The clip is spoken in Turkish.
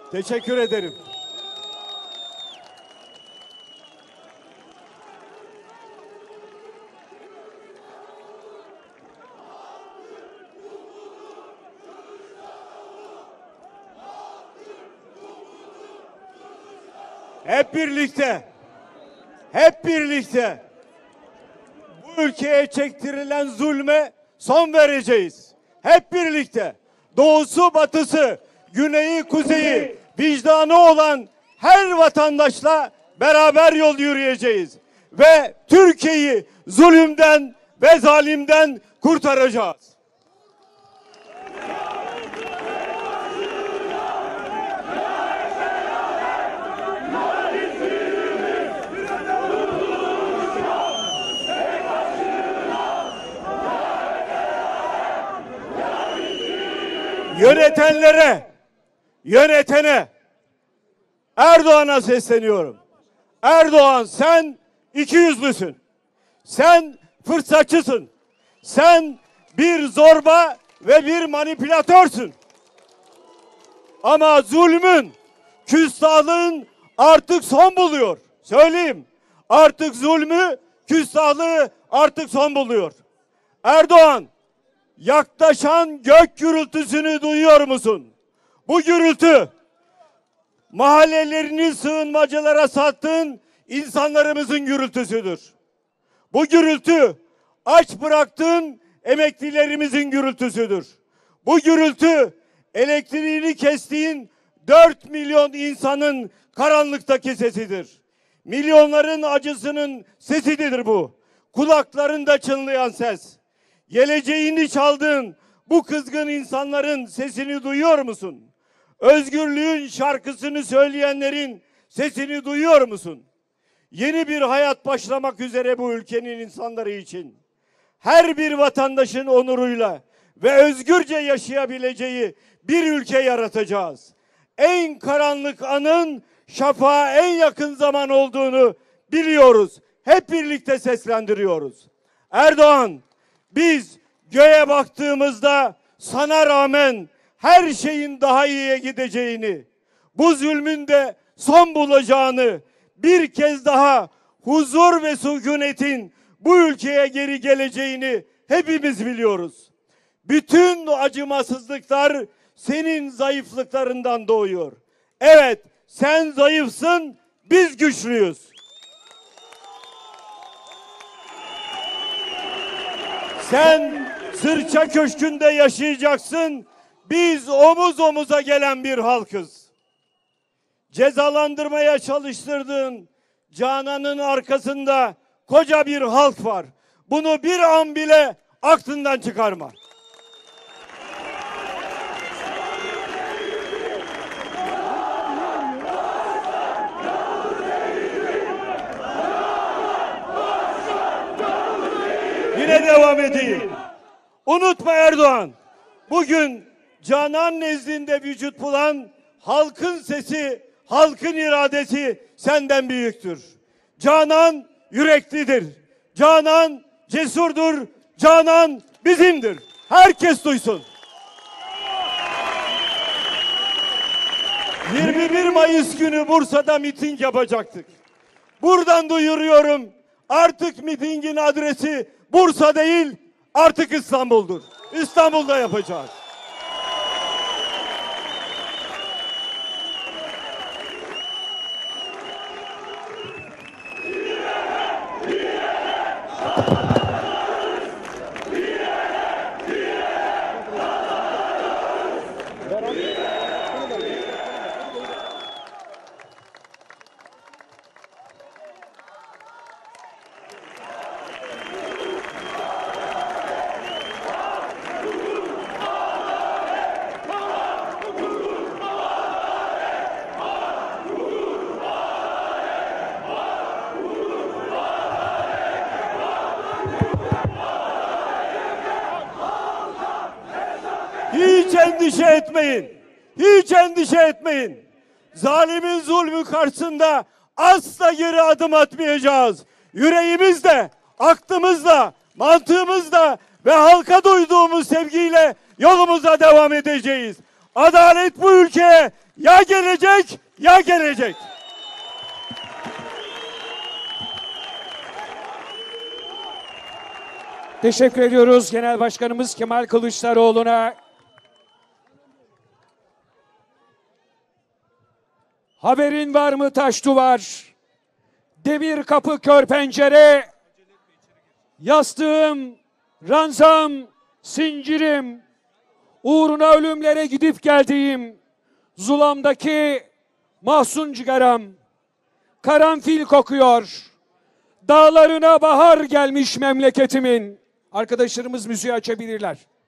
Teşekkür ederim. Hep birlikte bu ülkeye çektirilen zulme son vereceğiz. Hep birlikte doğusu, batısı, güneyi, kuzeyi, vicdanı olan her vatandaşla beraber yol yürüyeceğiz. Ve Türkiye'yi zulümden ve zalimden kurtaracağız. Yönetene, Erdoğan'a sesleniyorum. Erdoğan, sen ikiyüzlüsün. Sen fırsatçısın. Sen bir zorba ve bir manipülatörsün. Ama zulmün, küstahlığın artık son buluyor. Söyleyeyim. Artık zulmü, küstahlığı artık son buluyor. Erdoğan, yaklaşan gök gürültüsünü duyuyor musun? Bu gürültü mahallelerini sığınmacılara sattığın insanlarımızın gürültüsüdür. Bu gürültü aç bıraktığın emeklilerimizin gürültüsüdür. Bu gürültü elektriğini kestiğin 4 milyon insanın karanlıktaki sesidir. Milyonların acısının sesidir bu. Kulaklarında çınlayan ses. Geleceğini çaldığın bu kızgın insanların sesini duyuyor musun? Özgürlüğün şarkısını söyleyenlerin sesini duyuyor musun? Yeni bir hayat başlamak üzere bu ülkenin insanları için. Her bir vatandaşın onuruyla ve özgürce yaşayabileceği bir ülke yaratacağız. En karanlık anın şafağa en yakın zaman olduğunu biliyoruz. Hep birlikte seslendiriyoruz. Erdoğan, biz göğe baktığımızda sana rağmen her şeyin daha iyiye gideceğini, bu zulmün de son bulacağını, bir kez daha huzur ve sükunetin bu ülkeye geri geleceğini hepimiz biliyoruz. Bütün acımasızlıklar senin zayıflıklarından doğuyor. Evet, sen zayıfsın, biz güçlüyüz. Sen sırça köşkünde yaşayacaksın. Biz omuz omuza gelen bir halkız. Cezalandırmaya çalıştırdığın Canan'ın arkasında koca bir halk var. Bunu bir an bile aklından çıkarma. Yine devam edeyim. Unutma Erdoğan, bugün Canan nezdinde vücut bulan halkın sesi, halkın iradesi senden büyüktür. Canan yüreklidir. Canan cesurdur. Canan bizimdir. Herkes duysun. 21 Mayıs günü Bursa'da miting yapacaktık. Buradan duyuruyorum. Artık mitingin adresi Bursa değil, artık İstanbul'dur. İstanbul'da yapacağız. Hiç endişe etmeyin. Hiç endişe etmeyin. Zalimin zulmü karşısında asla geri adım atmayacağız. Yüreğimizde, aklımızda, mantığımızda ve halka duyduğumuz sevgiyle yolumuza devam edeceğiz. Adalet bu ülkeye ya gelecek ya gelecek. Teşekkür ediyoruz Genel Başkanımız Kemal Kılıçdaroğlu'na. Haberin var mı taş duvar? Demir kapı kör pencere. Yastığım, ranzam, zincirim. Uğruna ölümlere gidip geldiğim zulamdaki mahzun cigaram. Karanfil kokuyor. Dağlarına bahar gelmiş memleketimin. Arkadaşlarımız müziği açabilirler.